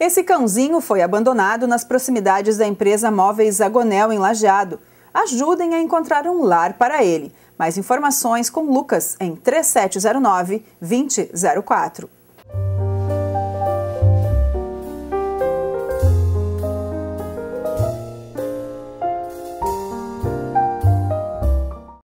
Esse cãozinho foi abandonado nas proximidades da empresa Móveis Agonel, em Lajeado. Ajudem a encontrar um lar para ele. Mais informações com Lucas em 3709-2004.